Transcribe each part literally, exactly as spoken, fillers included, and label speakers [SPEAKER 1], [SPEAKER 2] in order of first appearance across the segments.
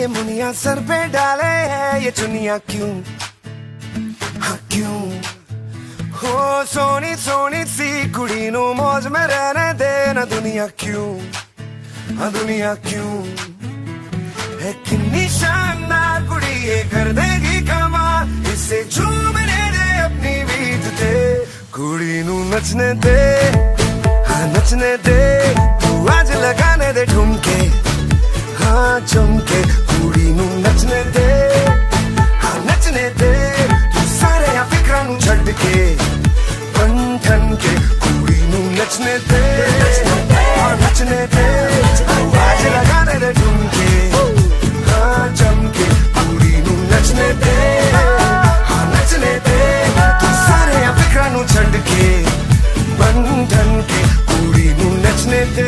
[SPEAKER 1] ये मुनिया सर पे डाले है ये चुनिया क्यों, हाँ क्यों। हो सोनी सोनी सी कुड़ी नु मौज में रहने दे ना दुनिया क्यों, हाँ दुनिया क्यों। है कितनी शानदार कुड़ी ये कर देगी कमाल, इसे झूमने दे अपनी बीत ते। कुड़ी नु नचने दे, हाँ नचने दे, तू आज लगाने दे ठुमके, हाँ चमके। कुड़ी नु नचने दे, हाँ नचने दे, तू सारे या फिक्रा नु छड़ के बन ठन के। कुड़ी नु नचने दे, हाँ नचने दे, तू आज लगाने दे ठुमके, हाँ चमके। कुड़ी नु नचने दे, हाँ नचने दे, तू सारे या फिक्रा नु छड़ के बन ठन के। कुड़ी नु नचने दे।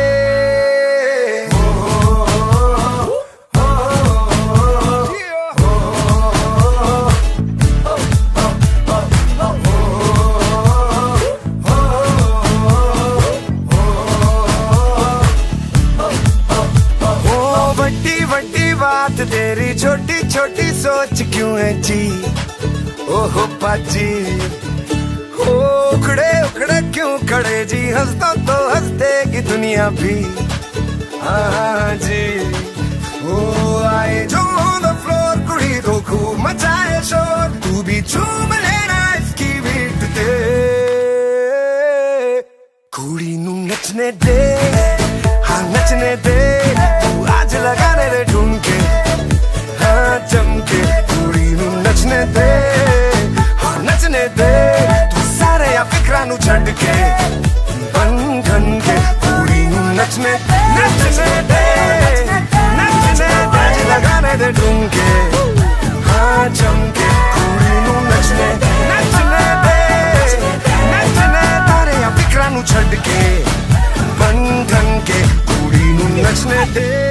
[SPEAKER 1] बात तेरी छोटी छोटी सोच क्यों है जी, ओहो पाजी। हो उखड़े उखड़े क्यों खड़े जी, हंस दो तो हंस देगी दुनिया भी, हाँ जी। ओ आए जो ऑन द फ्लोर कुड़ी तो खूब मचाए शोर, तू भी झूम लेना इसकी बीट ते। कुड़ी नु नचने दे, हाँ नचने दे, तू आज लगाने दे ठुमके, हाँ चमके। कुड़ी नु नचने दे, हाँ नचने दे, तू सारे या फिक्रा नु छड़ के बन ठन के। कुड़ी नु नचने नचने दे, नचने दे, आज लगाने दे ठुमके, हाँ चमके। कुड़ी नु नचने नचने दे, नचने तारे या फिक्रा नु छड़ के बन ठन के। कुड़ी नु नचने दे।